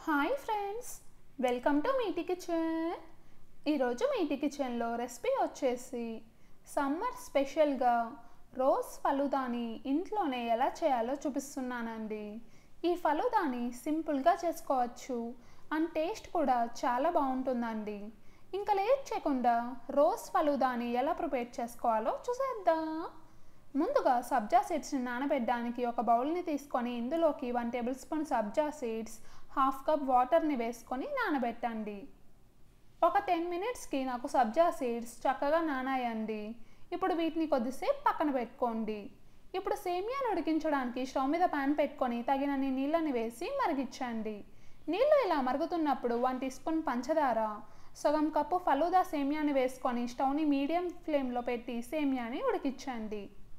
Hi friends, welcome to Meeti kitchen. ఈరోజు మీటి కిచెన్లో recipe వచ్చేసి సమ్మర్ స్పెషల్గా రోజ్ ఫలూదాని ఇంట్లోనే ఎలా చేయాలో చూపిస్తున్నానండి. ఈ ఫలూదాని సింపుల్గా చేసుకోవచ్చు అండ్ టేస్ట్ కూడా చాలా బాగుంటుందండి. ఇంకా లేట్ చేయకుండా రోజ్ ఫలూదాని ఎలా ప్రిపేర్ చేసుకోవాలో చూసేద్దాం. ముందుగా సబ్జా సీడ్స్ని నానబెట్టడానికి ఒక బౌల్ని తీసుకొని ఇందులోకి 1 table spoon sabja seeds, half cup వాటర్ని వేసుకొని నానబెట్టండి. ఒక 10 మినిట్స్కి నాకు సబ్జా సీడ్స్ చక్కగా నానాయండి. ఇప్పుడు వీటిని కొద్దిసేపు పక్కన పెట్టుకోండి. ఇప్పుడు సేమియాను ఉడికించడానికి స్టవ్ మీద ప్యాన్ పెట్టుకొని తగినన్ని నీళ్ళని వేసి మరిగించండి. నీళ్ళు ఇలా మరుగుతున్నప్పుడు 1 టీ స్పూన్ పంచదార, సగం కప్పు ఫలూదా సేమియాని వేసుకొని స్టవ్ని మీడియం ఫ్లేమ్లో పెట్టి సేమియాని ఉడికించండి.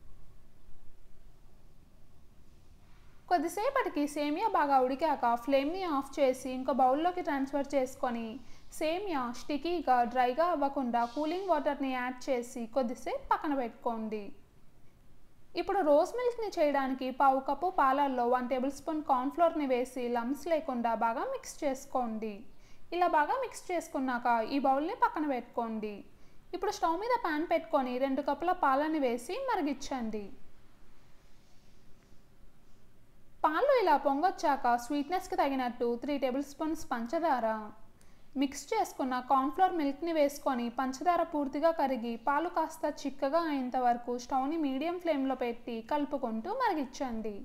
కొద్దిసేపటికి సేమియా బాగా ఉడికాక ఫ్లేమ్ని ఆఫ్ చేసి ఇంకో బౌల్లోకి ట్రాన్స్ఫర్ చేసుకొని సేమియా స్టికీగా డ్రైగా అవ్వకుండా కూలింగ్ వాటర్ని యాడ్ చేసి కొద్దిసేపు పక్కన పెట్టుకోండి. ఇప్పుడు రోజ్ మిల్క్ని చేయడానికి పావు కప్పు పాలల్లో 1 టేబుల్ స్పూన్ కార్న్ఫ్లోర్ని వేసి లమ్స్ లేకుండా బాగా మిక్స్ చేసుకోండి. ఇలా బాగా మిక్స్ చేసుకున్నాక ఈ బౌల్ని పక్కన పెట్టుకోండి. ఇప్పుడు స్టవ్ మీద ప్యాన్ పెట్టుకొని 2 కప్పుల పాలని వేసి మరిగించండి. పాలు ఇలా పొంగొచ్చాక స్వీట్నెస్కి తగినట్టు 3 టేబుల్ స్పూన్స్ పంచదార, మిక్స్ చేసుకున్న కార్న్ఫ్లోర్ మిల్క్ని వేసుకొని పంచదార పూర్తిగా కరిగి పాలు కాస్త చిక్కగా అయ్యేంత వరకు స్టవ్ని మీడియం ఫ్లేమ్లో పెట్టి కలుపుకుంటూ మరిగించండి.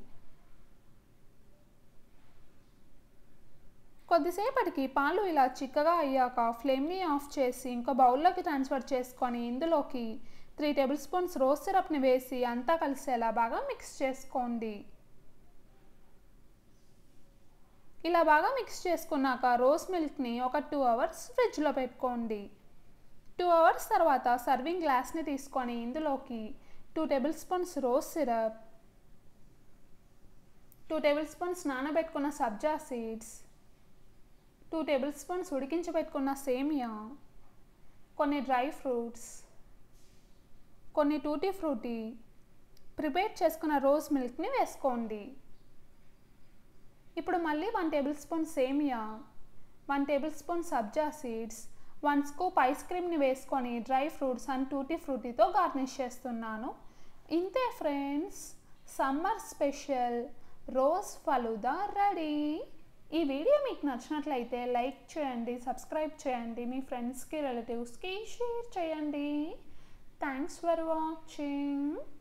కొద్దిసేపటికి పాలు ఇలా చిక్కగా అయ్యాక ఫ్లేమ్ని ఆఫ్ చేసి ఇంకో బౌల్లోకి ట్రాన్స్ఫర్ చేసుకొని ఇందులోకి 3 టేబుల్ స్పూన్స్ రోజ్ సిరప్ని వేసి అంతా కలిసేలా బాగా మిక్స్ చేసుకోండి. ఇలా బాగా మిక్స్ చేసుకున్నాక రోజ్ మిల్క్ని ఒక 2 అవర్స్ ఫ్రిడ్జ్లో పెట్టుకోండి. 2 అవర్స్ తర్వాత సర్వింగ్ గ్లాస్ని తీసుకొని ఇందులోకి 2 table spoons rose syrup, 2 table spoons నానబెట్టుకున్న సబ్జా సీడ్స్, 2 టేబుల్ స్పూన్స్ ఉడికించి పెట్టుకున్న సేమియా, కొన్ని డ్రై ఫ్రూట్స్, కొన్ని టూటీ ఫ్రూటీ, ప్రిపేర్ చేసుకున్న రోజ్ మిల్క్ని వేసుకోండి. ఇప్పుడు మళ్ళీ 1 టేబుల్ స్పూన్ సేమియా, 1 table spoon sabja seeds, 1 scoop ice క్రీమ్ని వేసుకొని డ్రై ఫ్రూట్స్ అండ్ టూటీ ఫ్రూటీతో గార్నిష్ చేస్తున్నాను. ఇంతే friends, summer special rose falooda ready. ఈ వీడియో మీకు నచ్చినట్లయితే లైక్ చేయండి, సబ్స్క్రైబ్ చేయండి, మీ ఫ్రెండ్స్కి రిలేటివ్స్కి షేర్ చేయండి. Thanks for watching.